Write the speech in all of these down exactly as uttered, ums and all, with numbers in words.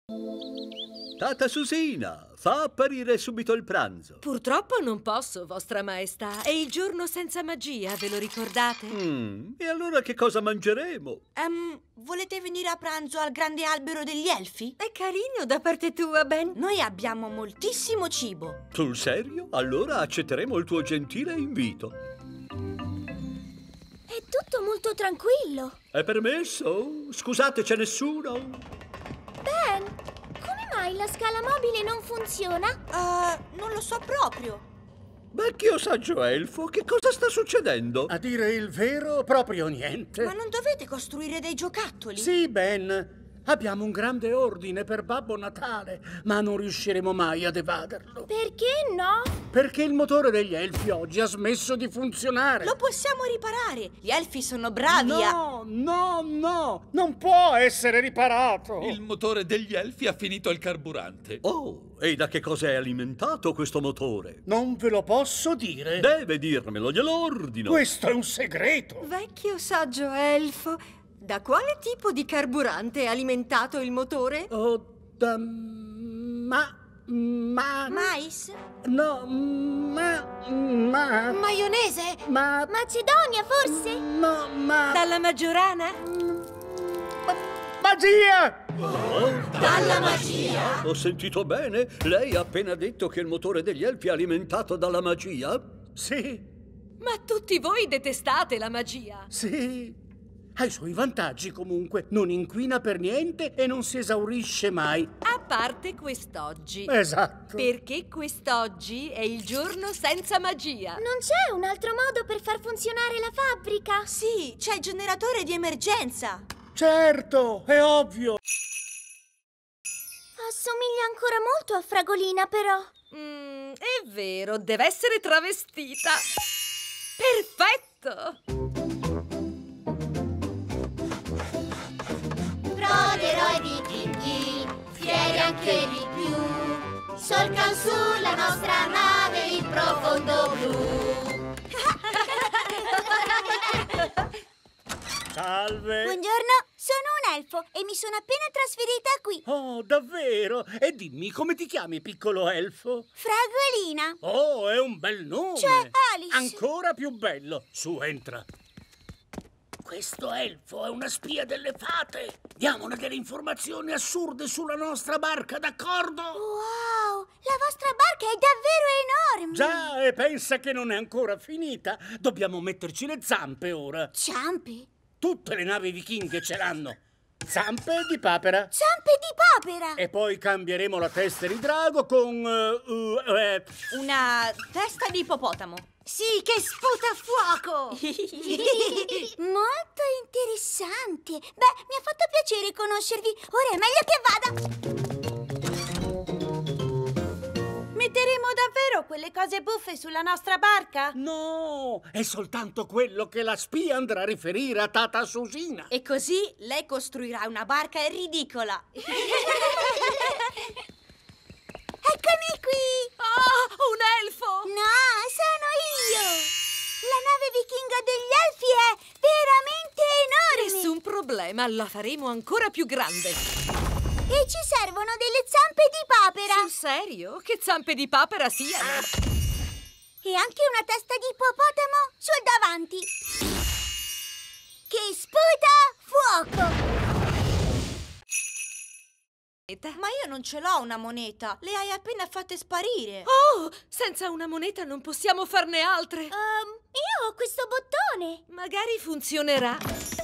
Tata Susina, fa apparire subito il pranzo. Purtroppo non posso, vostra maestà. È il giorno senza magia, ve lo ricordate? Mm, e allora che cosa mangeremo? Um, volete venire a pranzo al grande albero degli elfi? È carino da parte tua, Ben. Noi abbiamo moltissimo cibo. Sul serio? Allora accetteremo il tuo gentile invito. È tutto molto tranquillo. È permesso? Scusate, c'è nessuno? Ben, come mai la scala mobile non funziona? Uh, non lo so proprio. Vecchio saggio elfo, che cosa sta succedendo? A dire il vero, proprio niente. Ma non dovete costruire dei giocattoli? Sì, Ben. Abbiamo un grande ordine per Babbo Natale, ma non riusciremo mai ad evaderlo. Perché no? Perché il motore degli elfi oggi ha smesso di funzionare. Lo possiamo riparare. Gli elfi sono bravi a... No, no, no. Non può essere riparato. Il motore degli elfi ha finito il carburante. Oh, e da che cosa è alimentato questo motore? Non ve lo posso dire. Deve dirmelo, glielo ordino. Questo è un segreto. Vecchio saggio elfo, da quale tipo di carburante è alimentato il motore? Oh, da... ma... ma... Mais? No, ma... ma... Maionese? ma... Macedonia, forse? no, ma... Dalla Maggiorana? magia! Oh, Dalla magia? ho sentito bene? Lei ha appena detto che il motore degli elfi è alimentato dalla magia? Sì, Ma tutti voi detestate la magia. sì. Ha i suoi vantaggi comunque. Non inquina per niente e non si esaurisce mai. A parte quest'oggi. Esatto. Perché quest'oggi è il giorno senza magia. Non c'è un altro modo per far funzionare la fabbrica? Sì, c'è il generatore di emergenza. Certo, è ovvio. Assomiglia ancora molto a Fragolina, però. Mm, è vero, deve essere travestita. Perfetto! Proderò i vichinghi, fieri anche di più, solcan sulla nostra nave il profondo blu. Salve. Buongiorno, sono un elfo e mi sono appena trasferita qui. Oh, davvero? E dimmi, come ti chiami, piccolo elfo? Fragolina. Oh, è un bel nome. Cioè, Alice. Ancora più bello. Su, entra. Questo elfo è una spia delle fate. Diamone delle informazioni assurde sulla nostra barca, d'accordo? Wow, la vostra barca è davvero enorme. Già, e pensa che non è ancora finita. Dobbiamo metterci le zampe ora. Zampe? Tutte le navi vichinghe ce l'hanno. Zampe di papera. Zampe di papera. E poi cambieremo la testa di drago con... uh, uh, eh, Una testa di ippopotamo. Sì, che sputa fuoco! Molto interessante. Beh, mi ha fatto piacere conoscervi. Ora è meglio che vada. Metteremo davvero quelle cose buffe sulla nostra barca? No, è soltanto quello che la spia andrà a riferire a Tata Susina. E così lei costruirà una barca ridicola. Eccomi qui! Ah, un elfo! No, sono io! La nave vichinga degli elfi è veramente enorme! Nessun problema, la faremo ancora più grande. E ci servono delle zampe di papera! Sul serio? Che zampe di papera siano? E anche una testa di ippopotamo sul davanti! Che sputa fuoco! Ma io non ce l'ho una moneta. Le hai appena fatte sparire. Oh, senza una moneta non possiamo farne altre. Um, io ho questo bottone! Magari funzionerà.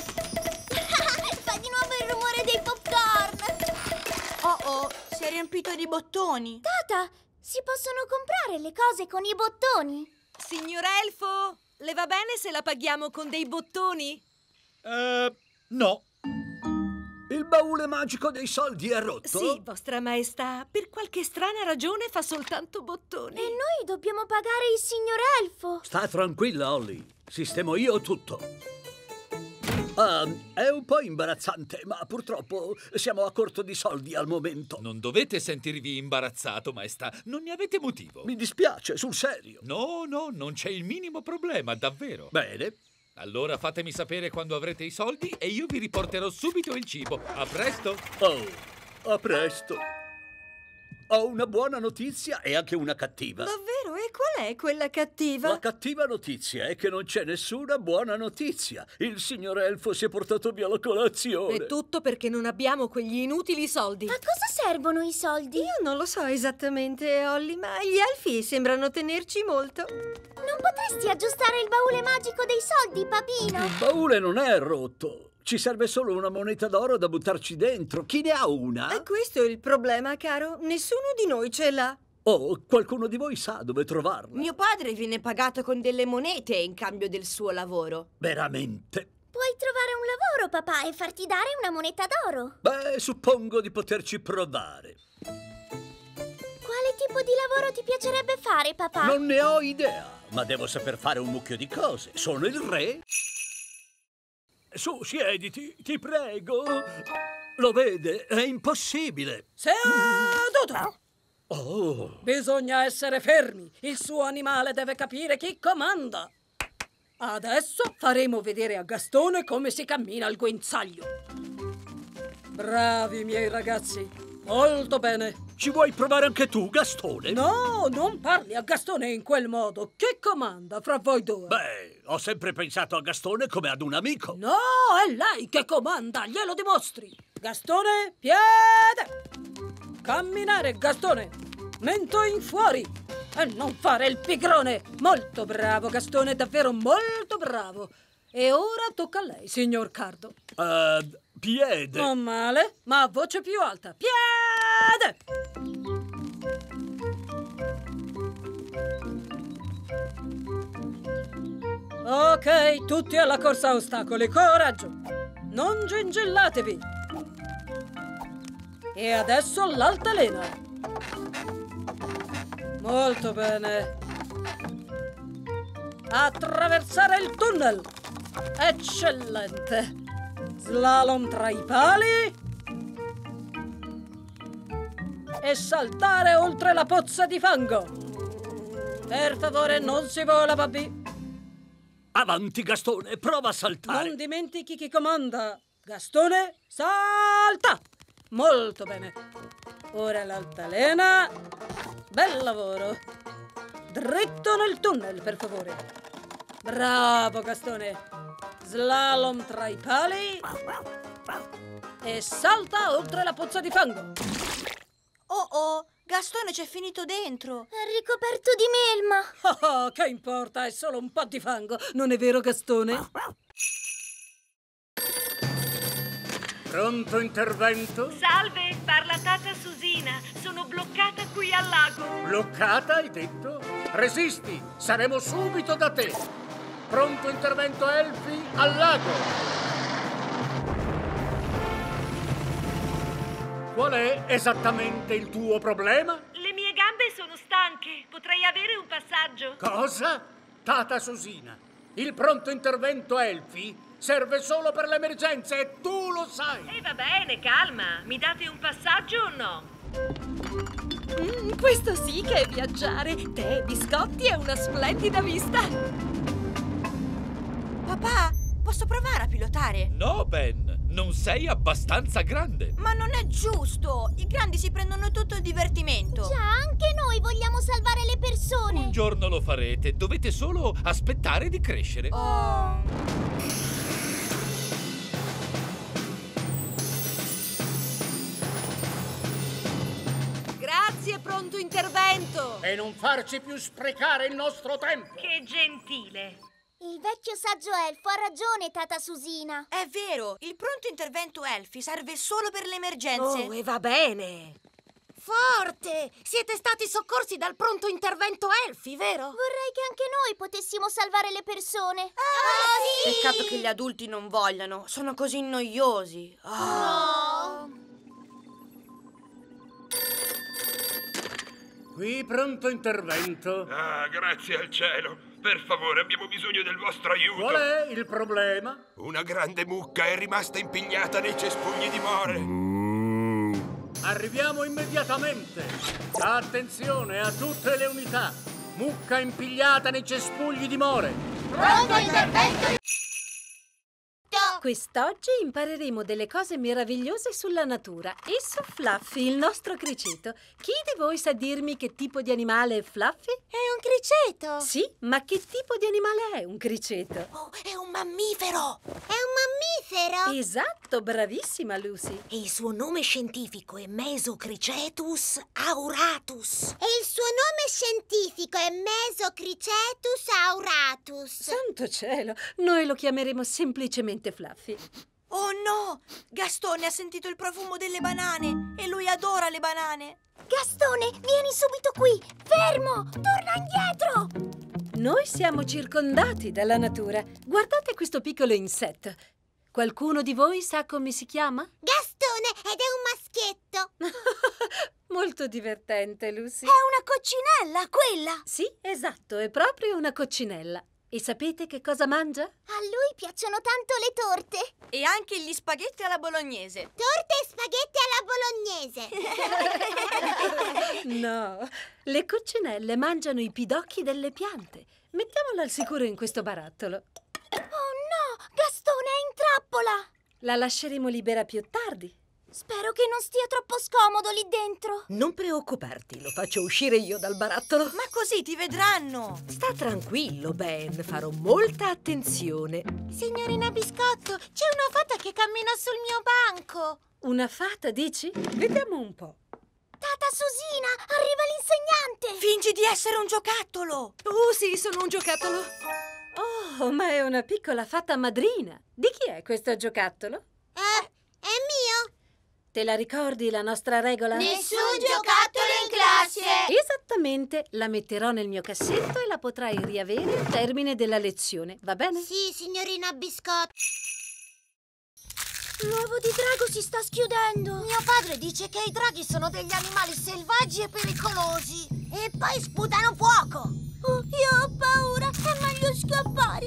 Fa di nuovo il rumore dei popcorn! Oh oh, si è riempito di bottoni. Tata, si possono comprare le cose con i bottoni? Signor elfo, le va bene se la paghiamo con dei bottoni? Eh, no. Il baule magico dei soldi è rotto? Sì, vostra maestà. Per qualche strana ragione fa soltanto bottoni. E noi dobbiamo pagare il signor elfo. Sta tranquilla, Holly. Sistemo io tutto. Ah, è un po' imbarazzante, ma purtroppo siamo a corto di soldi al momento. Non dovete sentirvi imbarazzato, maestà. Non ne avete motivo. Mi dispiace, sul serio. No, no, non c'è il minimo problema, davvero. Bene. Allora fatemi sapere quando avrete i soldi e io vi riporterò subito il cibo. A presto! Oh, A presto. Ho una buona notizia e anche una cattiva. Davvero? E qual è quella cattiva? La cattiva notizia è che non c'è nessuna buona notizia. Il signor Elfo si è portato via la colazione. È tutto perché non abbiamo quegli inutili soldi. A cosa servono i soldi? Io non lo so esattamente, Holly, ma gli elfi sembrano tenerci molto. Non potresti aggiustare il baule magico dei soldi, papino? Il baule non è rotto. Ci serve solo una moneta d'oro da buttarci dentro. Chi ne ha una? E questo è il problema, caro. Nessuno di noi ce l'ha. Oh, qualcuno di voi sa dove trovarla? Mio padre viene pagato con delle monete in cambio del suo lavoro. Veramente? Puoi trovare un lavoro, papà, e farti dare una moneta d'oro. Beh, suppongo di poterci provare. Quale tipo di lavoro ti piacerebbe fare, papà? Non ne ho idea, ma devo saper fare un mucchio di cose. Sono il re. Su, siediti, ti prego. Lo vede, è impossibile. Seduto! Oh, Bisogna essere fermi. Il suo animale deve capire chi comanda. Adesso faremo vedere a Gastone come si cammina al guinzaglio. Bravi miei ragazzi. Molto bene. ci vuoi provare anche tu, Gastone? No, non parli a Gastone in quel modo. Chi comanda fra voi due? Beh, ho sempre pensato a Gastone come ad un amico. No, è lei che comanda, glielo dimostri. Gastone, piede! Camminare, Gastone! Mento in fuori! E non fare il pigrone! Molto bravo, Gastone, davvero molto bravo! E ora tocca a lei, signor Cardo. Uh, piede. Non male, ma a voce più alta. Piede! Ok, tutti alla corsa a ostacoli, coraggio! Non gingillatevi! E adesso l'altalena. Molto bene. Attraversare il tunnel. Eccellente. Slalom tra i pali. E saltare oltre la pozza di fango. Per favore, non si vola, babbi. Avanti, Gastone, prova a saltare. Non dimentichi chi comanda. Gastone, salta! Molto bene. Ora l'altalena. Bel lavoro. Dritto nel tunnel, per favore. Bravo, Gastone. Slalom tra i pali. E salta oltre la pozza di fango. Oh oh, Gastone c'è finito dentro. È ricoperto di melma. Oh, oh, che importa, è solo un po' di fango. Non è vero, Gastone? Pronto intervento? Salve, parla Tata Susina. Sono bloccata qui al lago. Bloccata, hai detto? Resisti, saremo subito da te. Pronto intervento Elfi al lago. Qual è esattamente il tuo problema? Le mie gambe sono stanche. Potrei avere un passaggio? Cosa? Tata Susina, il pronto intervento Elfi serve solo per le emergenze e tu lo sai. E va bene, calma. Mi date un passaggio o no? Mm, questo sì che è viaggiare. Tè, biscotti e una splendida vista. Papà, posso provare a pilotare? No, Ben, non sei abbastanza grande. Ma non è giusto! I grandi si prendono tutto il divertimento. Già, anche noi vogliamo salvare le persone. Un giorno lo farete, dovete solo aspettare di crescere. Oh. Grazie, pronto intervento. E non farci più sprecare il nostro tempo. Che gentile. Il vecchio saggio elfo ha ragione, Tata Susina. È vero, il pronto intervento Elfi serve solo per le emergenze. Oh, e va bene. Forte! Siete stati soccorsi dal pronto intervento Elfi, vero? Vorrei che anche noi potessimo salvare le persone. Ah, sì! Peccato che gli adulti non vogliano, sono così noiosi. Oh. Qui pronto intervento. Ah, grazie al cielo. Per favore, abbiamo bisogno del vostro aiuto. Qual è il problema? Una grande mucca è rimasta impigliata nei cespugli di more. Arriviamo immediatamente. Attenzione a tutte le unità. Mucca impigliata nei cespugli di more. Pronto intervento! Quest'oggi impareremo delle cose meravigliose sulla natura e su Fluffy, il nostro criceto. Chi di voi sa dirmi che tipo di animale è Fluffy? È un criceto! Sì, ma che tipo di animale è un criceto? Oh, è un mammifero! È un mammifero! Esatto, bravissima Lucy. E il suo nome scientifico è Mesocricetus auratus. E il suo nome scientifico è Mesocricetus auratus. Santo cielo, noi lo chiameremo semplicemente Fluffy. Oh no! Gastone ha sentito il profumo delle banane e lui adora le banane. Gastone, vieni subito qui! Fermo! Torna indietro! Noi siamo circondati dalla natura. Guardate questo piccolo insetto. Qualcuno di voi sa come si chiama? Gastone, ed è un maschietto. Molto divertente, Lucy. È una coccinella, quella! Sì, esatto, è proprio una coccinella. E sapete che cosa mangia? A lui piacciono tanto le torte. E anche gli spaghetti alla bolognese. Torte e spaghetti alla bolognese. No, le coccinelle mangiano i pidocchi delle piante. Mettiamola al sicuro in questo barattolo. Oh no, Gastone è in trappola! La lasceremo libera più tardi. Spero che non stia troppo scomodo lì dentro. Non preoccuparti, lo faccio uscire io dal barattolo. Ma così ti vedranno. Sta tranquillo, Ben, farò molta attenzione. Signorina Biscotto, c'è una fata che cammina sul mio banco. Una fata, dici? Vediamo un po'. Tata Susina, arriva l'insegnante. Fingi di essere un giocattolo. Oh sì, sono un giocattolo. Oh, ma è una piccola fata madrina. Di chi è questo giocattolo? Eh, è mio. Te la ricordi la nostra regola? Nessun giocattolo in classe! Esattamente, la metterò nel mio cassetto e la potrai riavere al termine della lezione, va bene? Sì, signorina Biscotto. L'uovo di drago si sta schiudendo. Mio padre dice che i draghi sono degli animali selvaggi e pericolosi. E poi sputano fuoco. Oh, io ho paura, è meglio scappare.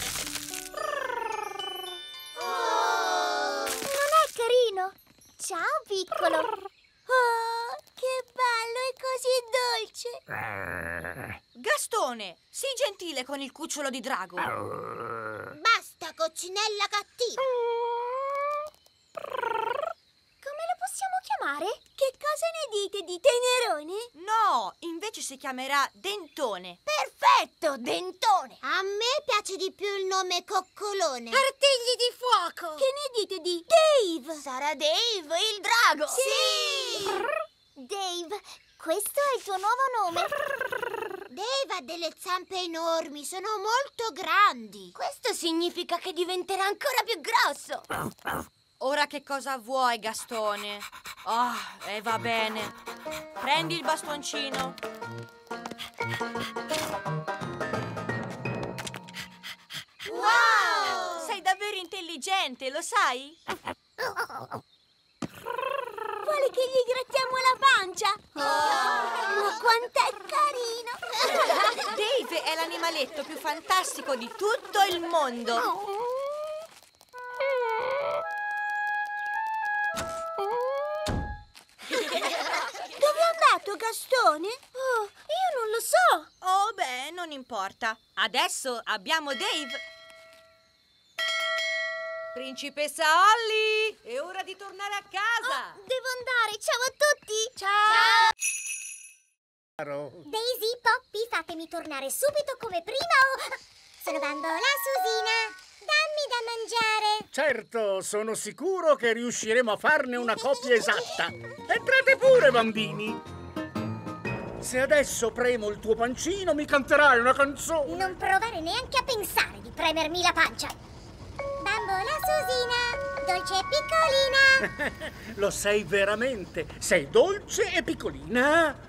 Oh. Non è carino? Ciao, piccolo! Oh, che bello e così dolce! Gastone, sii gentile con il cucciolo di drago. Basta, coccinella cattiva! Come lo possiamo chiamare? Che cosa ne dite di tenerone? No, invece si chiamerà Dentone. Perfetto, Dentone! A me piace di più il nome Coccolone. Artigli di fuoco! Che ne dite di Dave? Sarà Dave, il drago! Sì! Dave, questo è il tuo nuovo nome? Dave ha delle zampe enormi, sono molto grandi. Questo significa che diventerà ancora più grosso. Ora che cosa vuoi, Gastone? Oh, e eh, va bene. Prendi il bastoncino. Wow! Sei davvero intelligente, lo sai? Vuole che gli grattiamo la pancia? Oh, ma quant'è carino! Dave è l'animaletto più fantastico di tutto il mondo. Dove è andato Gastone? Oh, io non lo so. Oh, beh, non importa. Adesso abbiamo Dave. Principessa Holly, è ora di tornare a casa. Oh, devo andare. Ciao a tutti. Ciao! Daisy, Poppy, fatemi tornare subito come prima o... Sono Bambola Susina. Dammi da mangiare. Certo, sono sicuro che riusciremo a farne una coppia esatta. Entrate pure, bambini. Se adesso premo il tuo pancino, mi canterai una canzone. Non provare neanche a pensare di premermi la pancia. Bambola Susina, dolce e piccolina. Lo sei veramente. Sei dolce e piccolina.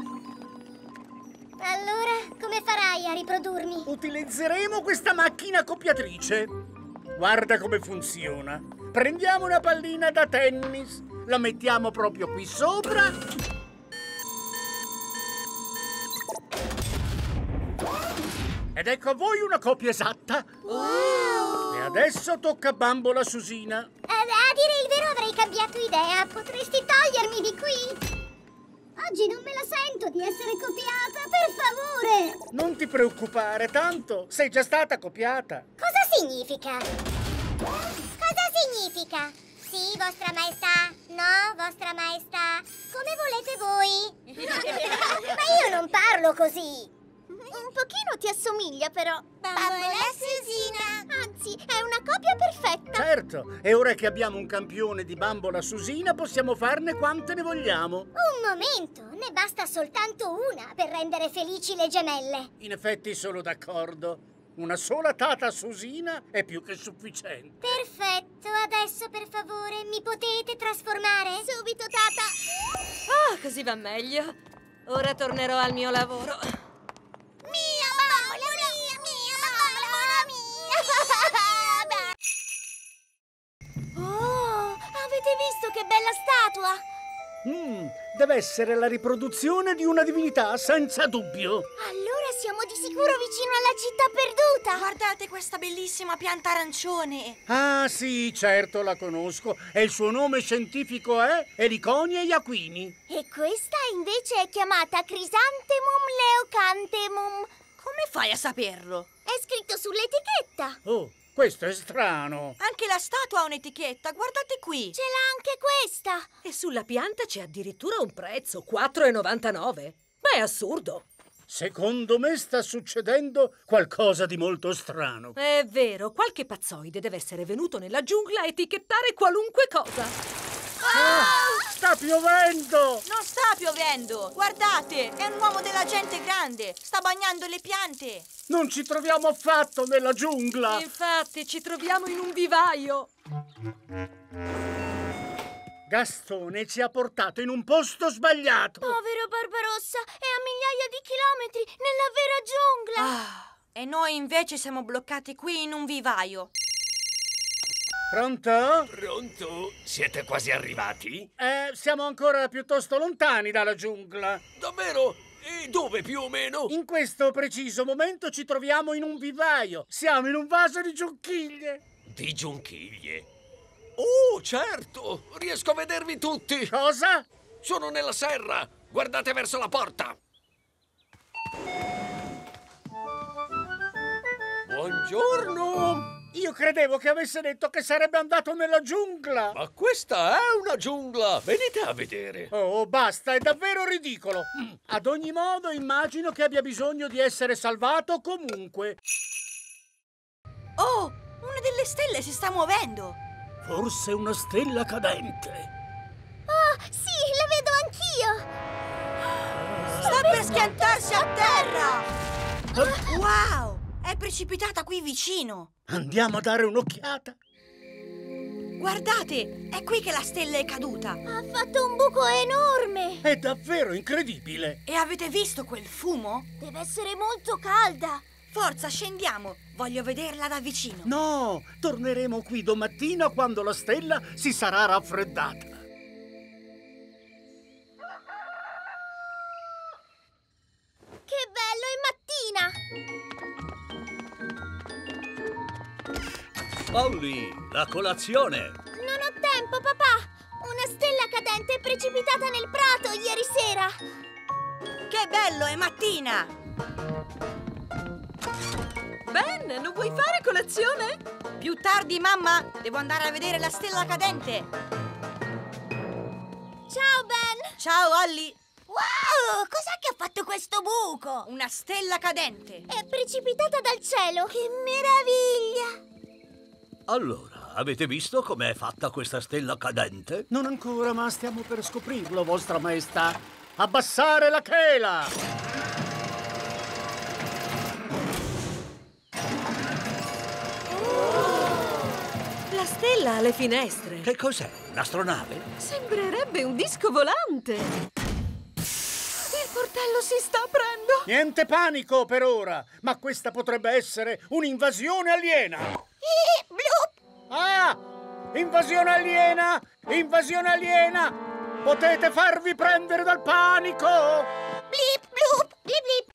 Allora, come farai a riprodurmi? Utilizzeremo questa macchina copiatrice. Guarda come funziona. Prendiamo una pallina da tennis, la mettiamo proprio qui sopra. Ed ecco a voi una copia esatta. Wow! E adesso tocca a Bambola Susina. A, a dire il vero avrei cambiato idea. Potresti togliermi di qui? Oggi non me la sento di essere copiata, per favore! Non ti preoccupare, tanto sei già stata copiata. Cosa significa? Dica. Sì, vostra maestà. No, vostra maestà. Come volete voi. Ma io non parlo così. Un pochino ti assomiglia, però. Bambola Susina. Anzi, è una copia perfetta. Certo, e ora che abbiamo un campione di bambola Susina, possiamo farne quante ne vogliamo. Un momento, ne basta soltanto una per rendere felici le gemelle. In effetti sono d'accordo. Una sola tata Susina è più che sufficiente. Perfetto, adesso per favore mi potete trasformare? Subito, tata. Ah, così va meglio. Ora tornerò al mio lavoro. Mia bambola, mia, mia bambola, mia. Oh, avete visto che bella statua? Mm, deve essere la riproduzione di una divinità, senza dubbio. Allora siamo di sicuro vicino alla città perduta. Guardate questa bellissima pianta arancione. Ah, sì, certo, la conosco. E il suo nome scientifico è Ericonia iaquini. E questa invece è chiamata Chrysanthemum leocanthemum. Come fai a saperlo? È scritto sull'etichetta. Oh, questo è strano. Anche la statua ha un'etichetta, guardate qui. Ce l'ha anche questa. E sulla pianta c'è addirittura un prezzo, quattro e novantanove. Ma è assurdo. Secondo me sta succedendo qualcosa di molto strano. È vero, qualche pazzoide deve essere venuto nella giungla a etichettare qualunque cosa. Ah, sta piovendo! Non sta piovendo! Guardate, è un uomo della gente grande! Sta bagnando le piante! Non ci troviamo affatto nella giungla! Infatti, ci troviamo in un vivaio! Gastone ci ha portato in un posto sbagliato! Povero Barbarossa, è a migliaia di chilometri, nella vera giungla! Ah, e noi invece siamo bloccati qui in un vivaio. Pronto? Pronto? Siete quasi arrivati? Eh, siamo ancora piuttosto lontani dalla giungla. Davvero? E dove più o meno? In questo preciso momento ci troviamo in un vivaio. Siamo in un vaso di giunchiglie. Di giunchiglie? Oh, certo! Riesco a vedervi tutti! Cosa? Sono nella serra! Guardate verso la porta! Buongiorno! Io credevo che avesse detto che sarebbe andato nella giungla. Ma questa è una giungla! Venite a vedere! Oh, basta, è davvero ridicolo. Ad ogni modo, immagino che abbia bisogno di essere salvato comunque. Oh, una delle stelle si sta muovendo! Forse una stella cadente. Oh, sì, la vedo anch'io. Sta per schiantarsi a terra! Wow! È precipitata qui vicino! Andiamo a dare un'occhiata. Guardate, è qui che la stella è caduta! Ha fatto un buco enorme! È davvero incredibile! E avete visto quel fumo? Deve essere molto calda! Forza, scendiamo! Voglio vederla da vicino! No! Torneremo qui domattina quando la stella si sarà raffreddata! Che bello, è mattina! Polly, la colazione! Non ho tempo, papà! Una stella cadente è precipitata nel prato ieri sera! Che bello, è mattina! Ben, non vuoi fare colazione? Più tardi, mamma! Devo andare a vedere la stella cadente! Ciao, Ben! Ciao, Holly! Wow! Cos'è che ha fatto questo buco? Una stella cadente! È precipitata dal cielo! Che meraviglia! Allora, avete visto com'è fatta questa stella cadente? Non ancora, ma stiamo per scoprirlo, vostra maestà. Abbassare la chela! La stella ha le finestre. Che cos'è? Un'astronave? Sembrerebbe un disco volante. Il portello si sta aprendo. Niente panico per ora, ma questa potrebbe essere un'invasione aliena. Ih, blup! Ah! Invasione aliena! Invasione aliena! Potete farvi prendere dal panico! Blip, blup, blip, blip.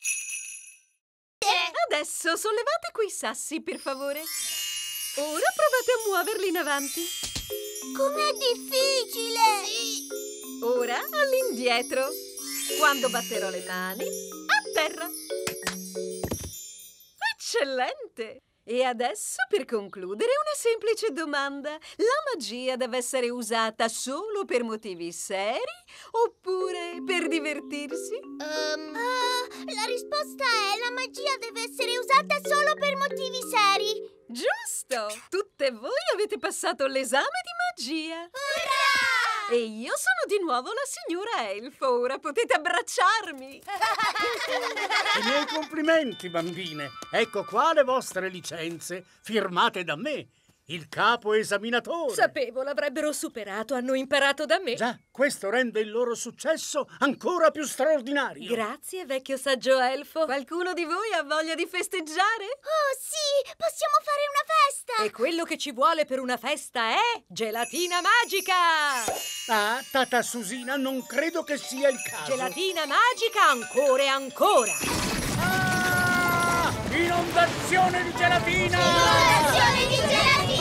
Adesso sollevate quei sassi, per favore. Ora provate a muoverli in avanti. Com'è difficile! Sì. Ora all'indietro. Quando batterò le mani, a terra. Eccellente! E adesso, per concludere, una semplice domanda. La magia deve essere usata solo per motivi seri oppure per divertirsi? Um, uh, la risposta è: la magia deve essere usata solo per motivi seri. Giusto! Tutte voi avete passato l'esame di magia. Urrà! E io sono di nuovo la signora Elfo. Ora potete abbracciarmi. I miei complimenti, bambine. Ecco qua le vostre licenze, firmate da me, il capo esaminatore. Sapevo l'avrebbero superato, hanno imparato da me. Già, questo rende il loro successo ancora più straordinario. Grazie, vecchio saggio elfo. Qualcuno di voi ha voglia di festeggiare? Oh sì, possiamo fare una festa! E quello che ci vuole per una festa è gelatina magica! Ah, Tata Susina, non credo che sia il caso. Gelatina magica ancora e ancora! Ah! Inondazione di gelatina! Inondazione di gelatina!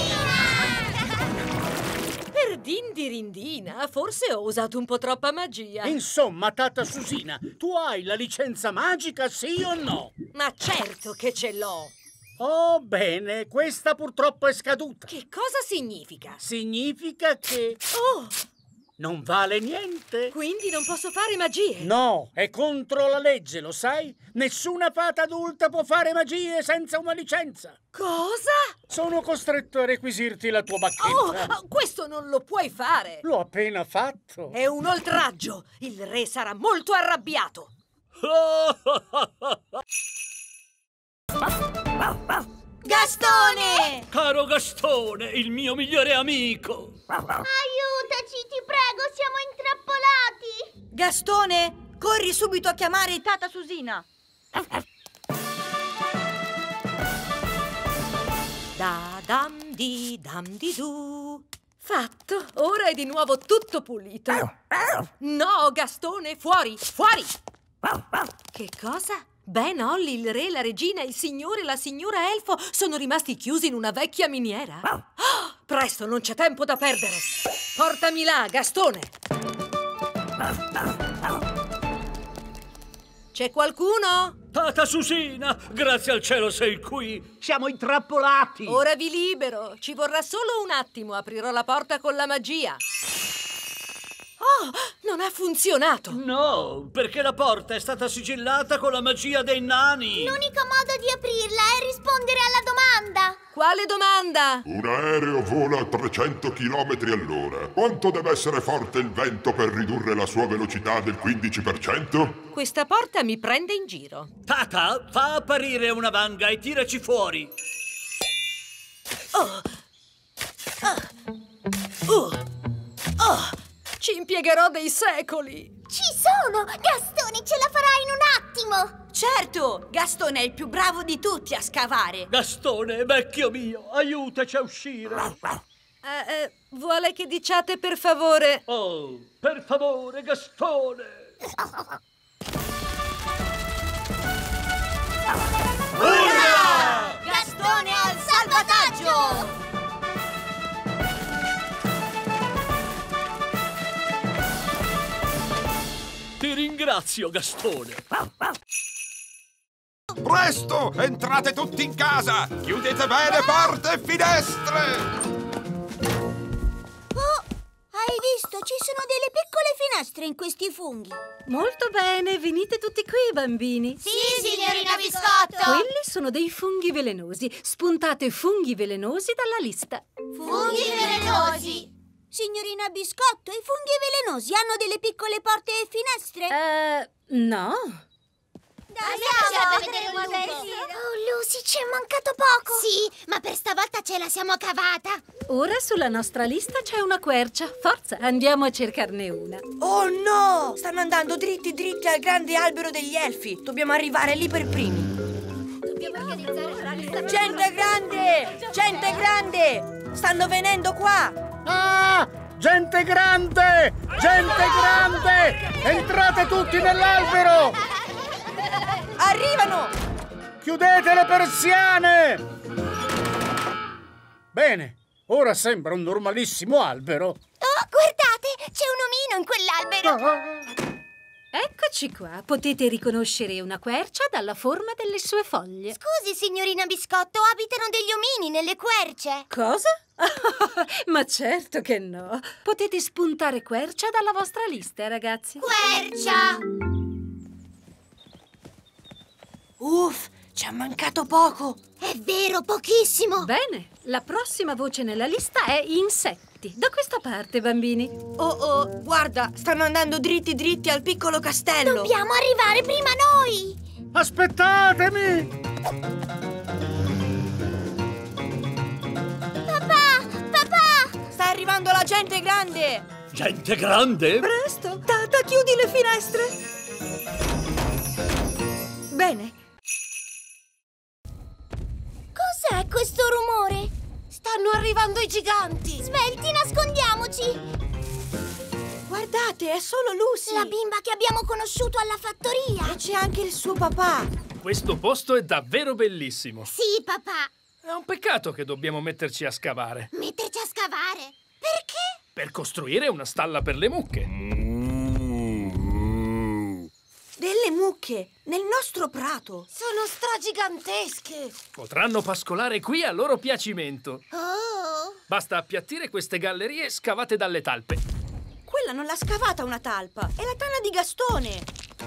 Per dindirindina, forse ho usato un po' troppa magia. Insomma, Tata Susina, tu hai la licenza magica, sì o no? Ma certo che ce l'ho! Oh, bene, questa purtroppo è scaduta. Che cosa significa? Significa che... Oh! Non vale niente. Quindi non posso fare magie? No, è contro la legge, lo sai? Nessuna fata adulta può fare magie senza una licenza. Cosa? Sono costretto a requisirti la tua bacchetta. Oh, questo non lo puoi fare. L'ho appena fatto. È un oltraggio. Il re sarà molto arrabbiato. Gastone! Caro Gastone, il mio migliore amico! Aiutaci, ti prego, siamo intrappolati! Gastone, corri subito a chiamare Tata Susina! Da dam di dam di du. Fatto, ora è di nuovo tutto pulito. No, Gastone, fuori, fuori! Che cosa? Ben, Olly, il re, la regina, il signore e la signora elfo sono rimasti chiusi in una vecchia miniera? Oh, presto, non c'è tempo da perdere! Portami là, Gastone! C'è qualcuno? Tata Susina, grazie al cielo sei qui! Siamo intrappolati! Ora vi libero. Ci vorrà solo un attimo, aprirò la porta con la magia. Oh, non ha funzionato! No, perché la porta è stata sigillata con la magia dei nani! L'unico modo di aprirla è rispondere alla domanda! Quale domanda? Un aereo vola a trecento chilometri all'ora. Quanto deve essere forte il vento per ridurre la sua velocità del quindici per cento? Questa porta mi prende in giro. Tata, fa apparire una vanga e tiraci fuori! Oh! Oh! Oh! Oh! Ci impiegherò dei secoli! Ci sono! Gastone ce la farà in un attimo! Certo! Gastone è il più bravo di tutti a scavare! Gastone, vecchio mio, aiutaci a uscire! Eh, eh, vuole che diciate per favore? Oh, per favore, Gastone! Urrà! Gastone al salvataggio! Ti ringrazio, Gastone! Presto! Entrate tutti in casa! Chiudete bene porte e finestre! Oh, hai visto? Ci sono delle piccole finestre in questi funghi. Molto bene, venite tutti qui, bambini. Sì, signorina Biscotto! Quelli sono dei funghi velenosi. Spuntate funghi velenosi dalla lista. Funghi velenosi! Signorina Biscotto, i funghi velenosi hanno delle piccole porte e finestre? Eh, no. Andiamo a vedere un modello. Oh, Lucy, ci è mancato poco. Sì, ma per stavolta ce la siamo cavata. Ora sulla nostra lista c'è una quercia. Forza, andiamo a cercarne una. Oh no! Stanno andando dritti dritti al grande albero degli elfi. Dobbiamo arrivare lì per primi. Dobbiamo organizzare la lista. Gente grande! Gente grande! Stanno venendo qua! Ah! Gente grande! Gente grande! Entrate tutti nell'albero! Arrivano! Chiudete le persiane! Bene, ora sembra un normalissimo albero. Oh, guardate! C'è un omino in quell'albero! Eccoci qua. Potete riconoscere una quercia dalla forma delle sue foglie. Scusi, signorina Biscotto, abitano degli omini nelle querce. Cosa? Ma certo che no. Potete spuntare quercia dalla vostra lista, ragazzi. Quercia! Uff, ci è mancato poco. È vero, pochissimo. Bene, la prossima voce nella lista è insetti. Da questa parte, bambini. Oh, oh, guarda, stanno andando dritti dritti al piccolo castello. Dobbiamo arrivare prima noi. Aspettatemi! Papà, papà! Sta arrivando la gente grande. Gente grande? Presto, Tata, chiudi le finestre. Bene. Cos'è questo rumore? Stanno arrivando i giganti. Svelti, nascondiamoci. Guardate, è solo Lucy. La bimba che abbiamo conosciuto alla fattoria. E c'è anche il suo papà. Questo posto è davvero bellissimo. Sì, papà. È un peccato che dobbiamo metterci a scavare. Metterci a scavare? Perché? Per costruire una stalla per le mucche. Delle mucche, nel nostro prato. Sono stragigantesche. Potranno pascolare qui a loro piacimento. Oh. Basta appiattire queste gallerie scavate dalle talpe. Quella non l'ha scavata una talpa, è la tana di Gastone.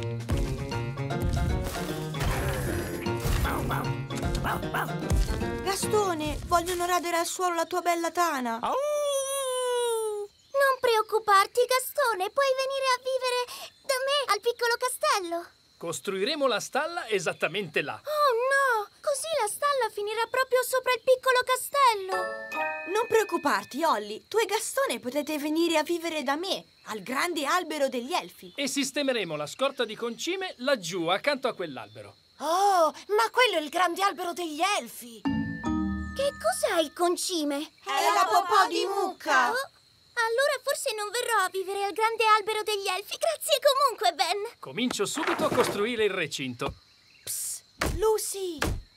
Gastone, vogliono radere al suolo la tua bella tana. Non preoccuparti, Gastone, puoi venire a vivere da me al piccolo castello. Costruiremo la stalla esattamente là. Oh no, così la stalla finirà proprio sopra il piccolo castello. Non preoccuparti, Olly, tu e Gastone potete venire a vivere da me al grande albero degli elfi. E sistemeremo la scorta di concime laggiù accanto a quell'albero. Oh, ma quello è il grande albero degli elfi. Che cos'è il concime? È la popò di mucca. Oh, allora forse non verrò a vivere al grande albero degli elfi. Grazie comunque, Ben. Comincio subito a costruire il recinto. Psst, Lucy!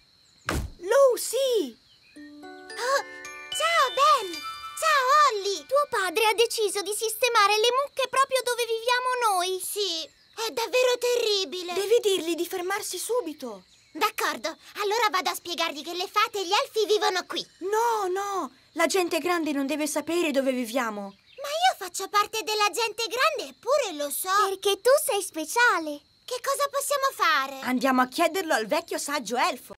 Lucy! Oh, ciao, Ben! Ciao, Olly! Tuo padre ha deciso di sistemare le mucche proprio dove viviamo noi. Sì, è davvero terribile. Devi dirgli di fermarsi subito. D'accordo, allora vado a spiegargli che le fate e gli elfi vivono qui. No, no, la gente grande non deve sapere dove viviamo. Ma io faccio parte della gente grande, eppure lo so. Perché tu sei speciale. Che cosa possiamo fare? Andiamo a chiederlo al vecchio saggio elfo.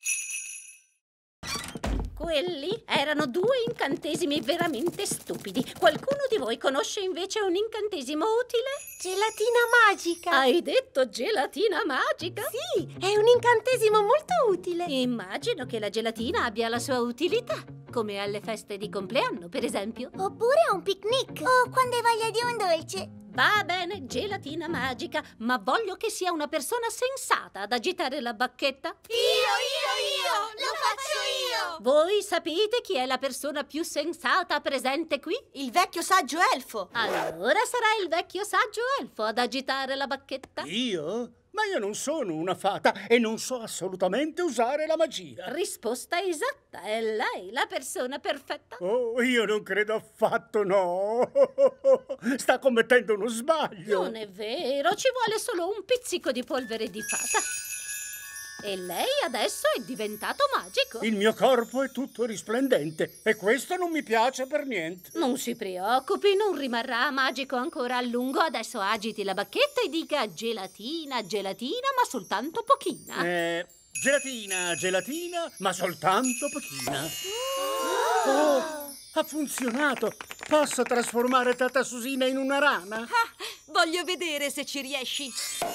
Quelli erano due incantesimi veramente stupidi. Qualcuno di voi conosce invece un incantesimo utile? Gelatina magica. Hai detto gelatina magica? Sì, è un incantesimo molto utile. Immagino che la gelatina abbia la sua utilità, come alle feste di compleanno, per esempio. Oppure a un picnic. O quando hai voglia di un dolce. Va bene, gelatina magica, ma voglio che sia una persona sensata ad agitare la bacchetta. Io, io, io! Lo faccio io! Voi sapete chi è la persona più sensata presente qui? Il vecchio saggio elfo. Allora sarà il vecchio saggio elfo ad agitare la bacchetta. Io? Ma io non sono una fata e non so assolutamente usare la magia. Risposta esatta, è lei la persona perfetta. Oh, io non credo affatto, no. Sta commettendo uno sbaglio. Non è vero, ci vuole solo un pizzico di polvere di fata. E lei adesso è diventato magico. Il mio corpo è tutto risplendente e questo non mi piace per niente. Non si preoccupi, non rimarrà magico ancora a lungo. Adesso agiti la bacchetta e dica gelatina, gelatina, ma soltanto pochina. Eh, gelatina, gelatina, ma soltanto pochina. Oh, ha funzionato. Posso trasformare Tata Susina in una rana? Ah, voglio vedere se ci riesci.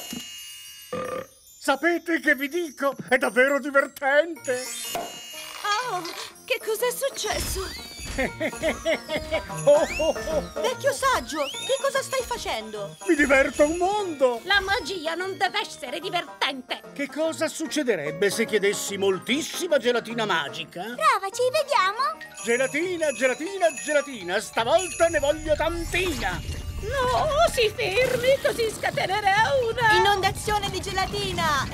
Sapete che vi dico? È davvero divertente! Oh, che cos'è successo? oh, oh, oh. Vecchio saggio, che cosa stai facendo? Mi diverto un mondo! La magia non deve essere divertente! Che cosa succederebbe se chiedessi moltissima gelatina magica? Provaci, vediamo! Gelatina, gelatina, gelatina, stavolta ne voglio tantina! No, si fermi, così scatenerà una... inondazione di gelatina!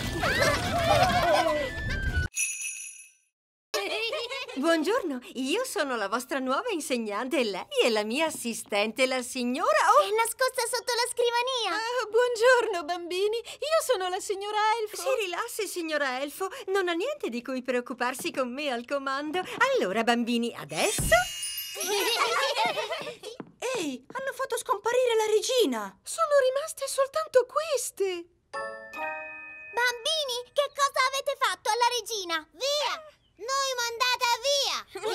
Buongiorno, io sono la vostra nuova insegnante e lei è la mia assistente, la signora... Oh. È nascosta sotto la scrivania! Uh, Buongiorno, bambini. Io sono la signora Elfo. Si rilassi, signora Elfo. Non ha niente di cui preoccuparsi con me al comando. Allora, bambini, adesso... Ehi, hanno fatto scomparire la regina. Sono rimaste soltanto queste. Bambini, che cosa avete fatto alla regina? Via! Noi mandata via!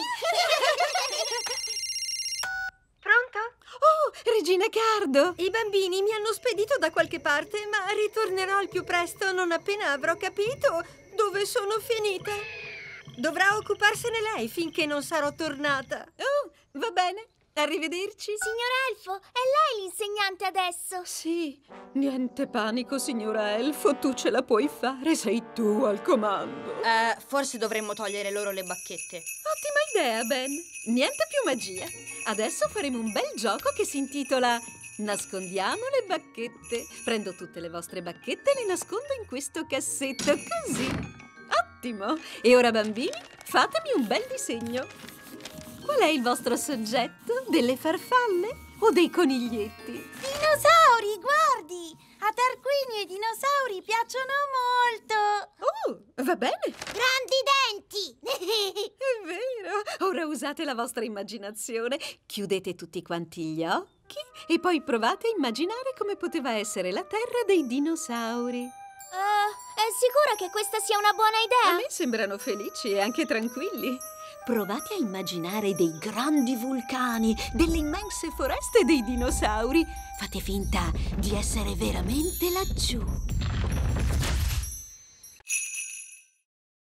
Pronto? Oh, Regina Cardo! I bambini mi hanno spedito da qualche parte, ma ritornerò al più presto non appena avrò capito dove sono finita. Dovrà occuparsene lei finché non sarò tornata. Oh, va bene. Arrivederci. Signora Elfo, è lei l'insegnante adesso? Sì. Niente panico, signora Elfo. Tu ce la puoi fare. Sei tu al comando. Eh, forse dovremmo togliere loro le bacchette. Ottima idea, Ben. Niente più magia. Adesso faremo un bel gioco che si intitola Nascondiamo le bacchette. Prendo tutte le vostre bacchette e le nascondo in questo cassetto, così. Ottimo. E ora, bambini, fatemi un bel disegno. Qual è il vostro soggetto? Delle farfalle o dei coniglietti? Dinosauri, guardi! A Tarquinio i dinosauri piacciono molto! Oh, va bene! Grandi denti! È vero! Ora usate la vostra immaginazione, chiudete tutti quanti gli occhi e poi provate a immaginare come poteva essere la terra dei dinosauri. Uh, è sicura che questa sia una buona idea? A me sembrano felici e anche tranquilli. Provate a immaginare dei grandi vulcani, delle immense foreste dei dinosauri. Fate finta di essere veramente laggiù.